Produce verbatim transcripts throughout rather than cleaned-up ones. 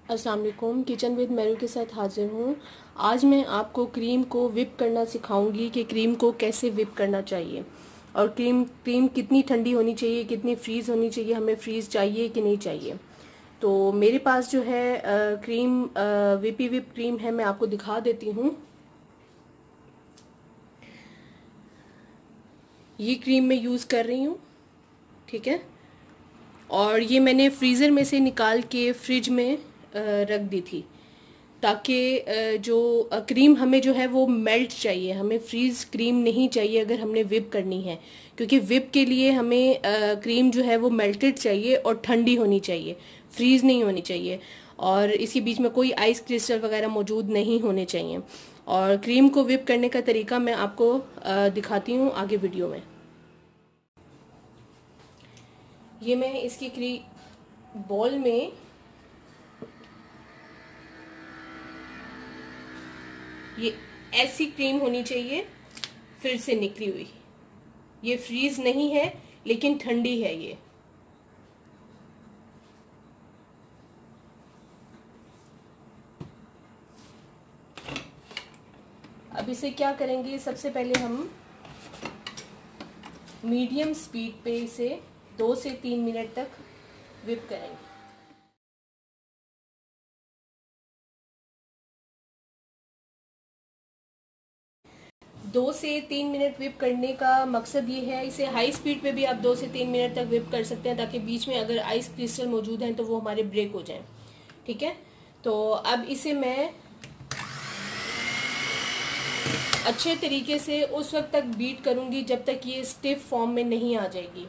अस्सलाम वालेकुम। Kitchen with Mehru के साथ हाजिर हूँ। आज मैं आपको क्रीम को विप करना सिखाऊंगी कि क्रीम को कैसे विप करना चाहिए और क्रीम क्रीम कितनी ठंडी होनी चाहिए, कितनी फ्रीज़ होनी चाहिए, हमें फ्रीज़ चाहिए कि नहीं चाहिए। तो मेरे पास जो है आ, क्रीम आ, विपी विप क्रीम है, मैं आपको दिखा देती हूँ। ये क्रीम मैं यूज़ कर रही हूँ, ठीक है। और ये मैंने फ्रीज़र में से निकाल के फ्रिज में रख दी थी ताकि जो क्रीम हमें जो है वो मेल्ट चाहिए, हमें फ्रीज क्रीम नहीं चाहिए अगर हमने विप करनी है, क्योंकि विप के लिए हमें क्रीम जो है वो मेल्टेड चाहिए और ठंडी होनी चाहिए, फ्रीज नहीं होनी चाहिए। और इसके बीच में कोई आइस क्रिस्टल वगैरह मौजूद नहीं होने चाहिए। और क्रीम को विप करने का तरीका मैं आपको दिखाती हूँ आगे वीडियो में। ये मैं इसकी क्रीम बॉल में ये ऐसी क्रीम होनी चाहिए, फ्रिज से निकली हुई। ये फ्रीज नहीं है लेकिन ठंडी है ये। अब इसे क्या करेंगे, सबसे पहले हम मीडियम स्पीड पे इसे दो से तीन मिनट तक विप करेंगे। दो से तीन मिनट विप करने का मकसद ये है, इसे हाई स्पीड पे भी आप दो से तीन मिनट तक विप कर सकते हैं ताकि बीच में अगर आइस क्रिस्टल मौजूद हैं तो वो हमारे ब्रेक हो जाएं, ठीक है। तो अब इसे मैं अच्छे तरीके से उस वक्त तक बीट करूंगी जब तक ये स्टिफ फॉर्म में नहीं आ जाएगी।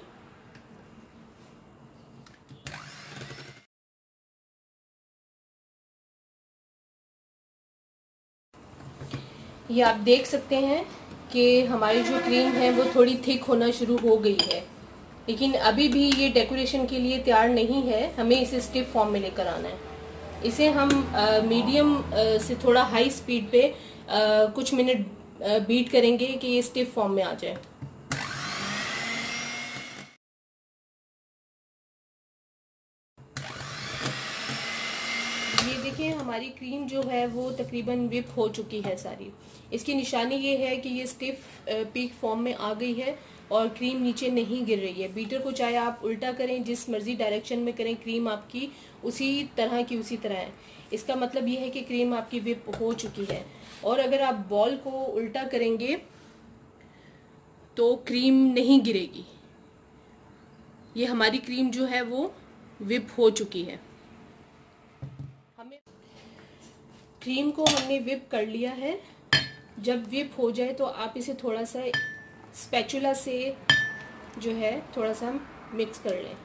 ये आप देख सकते हैं कि हमारी जो क्रीम है वो थोड़ी थिक होना शुरू हो गई है, लेकिन अभी भी ये डेकोरेशन के लिए तैयार नहीं है, हमें इसे स्टिफ फॉर्म में लेकर आना है। इसे हम मीडियम से थोड़ा हाई स्पीड पे आ, कुछ मिनट बीट करेंगे कि ये स्टिफ फॉर्म में आ जाए। ये देखिए हमारी क्रीम जो है वो तकरीबन विप हो चुकी है सारी। इसकी निशानी ये है कि ये स्टिफ पीक फॉर्म में आ गई है और क्रीम नीचे नहीं गिर रही है। बीटर को चाहे आप उल्टा करें, जिस मर्जी डायरेक्शन में करें, क्रीम आपकी उसी तरह की उसी तरह है। इसका मतलब ये है कि क्रीम आपकी विप हो चुकी है। और अगर आप बॉल को उल्टा करेंगे तो क्रीम नहीं गिरेगी। ये हमारी क्रीम जो है वो विप हो चुकी है। हमें क्रीम को हमने विप कर लिया है। जब विप हो जाए तो आप इसे थोड़ा सा स्पैचुला से जो है थोड़ा सा मिक्स कर लें।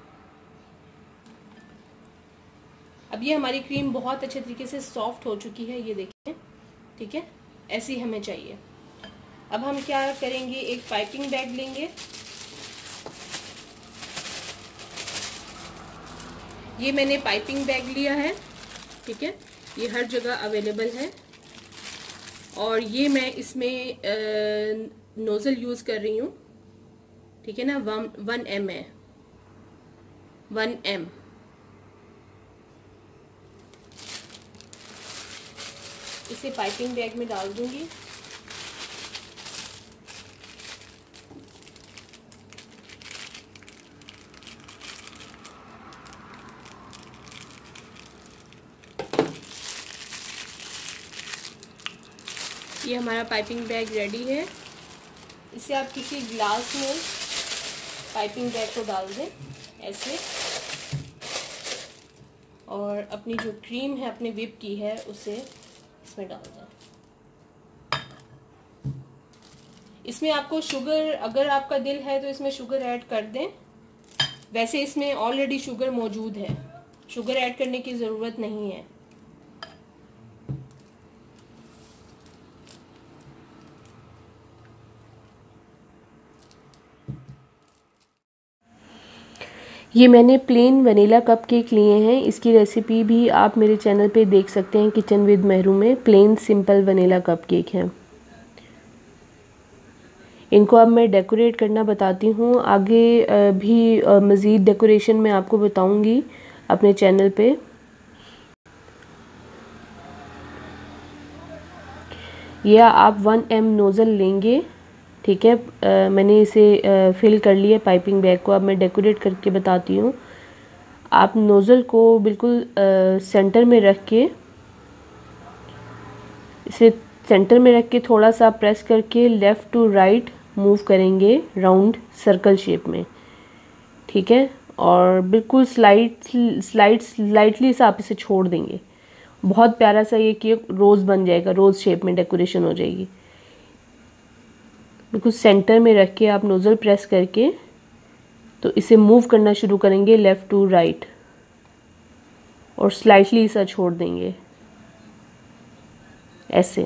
अब ये हमारी क्रीम बहुत अच्छे तरीके से सॉफ्ट हो चुकी है, ये देखिए, ठीक है, ऐसी हमें चाहिए। अब हम क्या करेंगे, एक पाइपिंग बैग लेंगे। ये मैंने पाइपिंग बैग लिया है, ठीक है, ये हर जगह अवेलेबल है। और ये मैं इसमें नोजल यूज कर रही हूँ, ठीक है ना, वन वन एम है, वन एम। इसे पाइपिंग बैग में डाल दूंगी। ये हमारा पाइपिंग बैग रेडी है। इसे आप किसी ग्लास में पाइपिंग बैग को डाल दें ऐसे, और अपनी जो क्रीम है अपने विप की है उसे इसमें डाल दें। इसमें आपको शुगर, अगर आपका दिल है तो इसमें शुगर ऐड कर दें। वैसे इसमें ऑलरेडी शुगर मौजूद है, शुगर ऐड करने की ज़रूरत नहीं है। ये मैंने प्लेन वनीला कपकेक लिए हैं। इसकी रेसिपी भी आप मेरे चैनल पे देख सकते हैं, किचन विद मेहरू में प्लेन सिंपल वनीला कपकेक हैं। इनको अब मैं डेकोरेट करना बताती हूँ। आगे भी मज़ीद डेकोरेशन मैं आपको बताऊँगी अपने चैनल पे। या आप वन एम नोज़ल लेंगे, ठीक है। आ, मैंने इसे फिल कर लिया पाइपिंग बैग को। अब मैं डेकोरेट करके बताती हूँ। आप नोज़ल को बिल्कुल आ, सेंटर में रख के, इसे सेंटर में रख के थोड़ा सा प्रेस करके लेफ़्ट टू राइट मूव करेंगे राउंड सर्कल शेप में, ठीक है। और बिल्कुल स्लाइड स्लाइड स्लाइटली सा आप इसे छोड़ देंगे। बहुत प्यारा सा ये केक रोज़ बन जाएगा, रोज़ शेप में डेकोरेशन हो जाएगी। बिल्कुल सेंटर में रख के आप नोज़ल प्रेस करके तो इसे मूव करना शुरू करेंगे लेफ़्ट टू राइट, और स्लाइटली सा छोड़ देंगे ऐसे।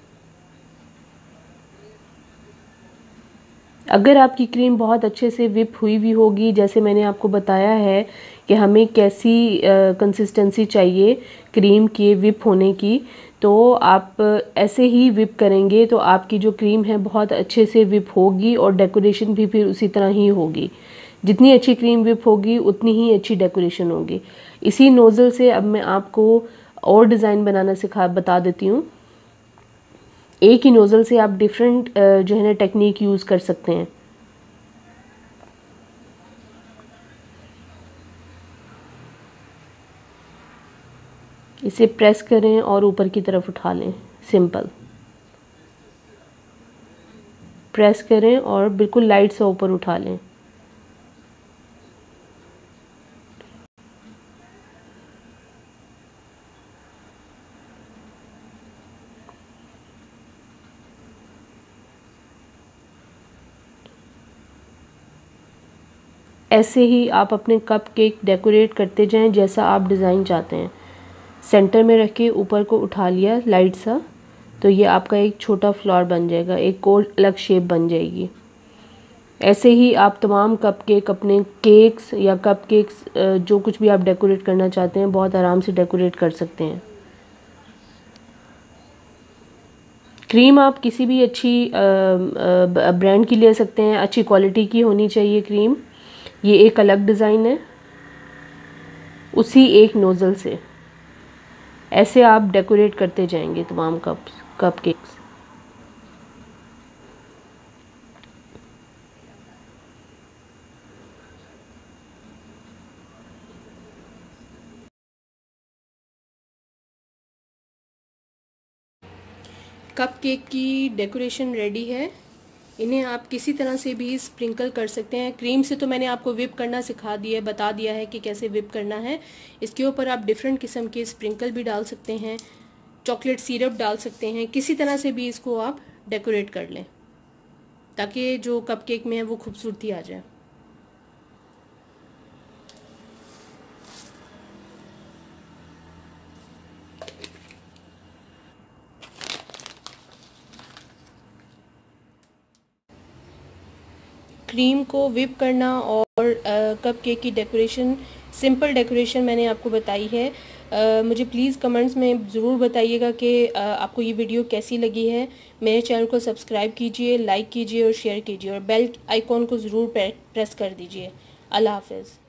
अगर आपकी क्रीम बहुत अच्छे से विप हुई भी होगी, जैसे मैंने आपको बताया है कि हमें कैसी कंसिस्टेंसी चाहिए क्रीम के विप होने की, तो आप ऐसे ही विप करेंगे तो आपकी जो क्रीम है बहुत अच्छे से विप होगी और डेकोरेशन भी फिर उसी तरह ही होगी। जितनी अच्छी क्रीम विप होगी उतनी ही अच्छी डेकोरेशन होगी। इसी नोज़ल से अब मैं आपको और डिज़ाइन बनाना सिखा बता देती हूँ। एक ही नोज़ल से आप डिफरेंट जो है ना टेक्निक यूज़ कर सकते हैं। इसे प्रेस करें और ऊपर की तरफ उठा लें, सिंपल। प्रेस करें और बिल्कुल लाइट से ऊपर उठा लें। ऐसे ही आप अपने कप केक डेकोरेट करते जाएं जैसा आप डिज़ाइन चाहते हैं। सेंटर में रख के ऊपर को उठा लिया लाइट सा, तो ये आपका एक छोटा फ्लावर बन जाएगा, एक और अलग शेप बन जाएगी। ऐसे ही आप तमाम कप केक, अपने केक्स या कप केक्स जो कुछ भी आप डेकोरेट करना चाहते हैं बहुत आराम से डेकोरेट कर सकते हैं। क्रीम आप किसी भी अच्छी ब्रांड की ले सकते हैं, अच्छी क्वालिटी की होनी चाहिए क्रीम। ये एक अलग डिज़ाइन है उसी एक नोज़ल से। ऐसे आप डेकोरेट करते जाएंगे तमाम cup cupcakes. Cupcake की डेकोरेशन रेडी है। इन्हें आप किसी तरह से भी स्प्रिंकल कर सकते हैं। क्रीम से तो मैंने आपको विप करना सिखा दिया है, बता दिया है कि कैसे विप करना है। इसके ऊपर आप डिफरेंट किस्म के स्प्रिंकल भी डाल सकते हैं, चॉकलेट सिरप डाल सकते हैं। किसी तरह से भी इसको आप डेकोरेट कर लें ताकि जो कपकेक में है वो खूबसूरती आ जाए। क्रीम को विप करना और कप केक की डेकोरेशन, सिंपल डेकोरेशन मैंने आपको बताई है। आ, मुझे प्लीज़ कमेंट्स में ज़रूर बताइएगा कि आपको ये वीडियो कैसी लगी है। मेरे चैनल को सब्सक्राइब कीजिए, लाइक कीजिए और शेयर कीजिए, और बेल आइकॉन को ज़रूर प्रेस कर दीजिए। अल्लाह हाफ़िज़।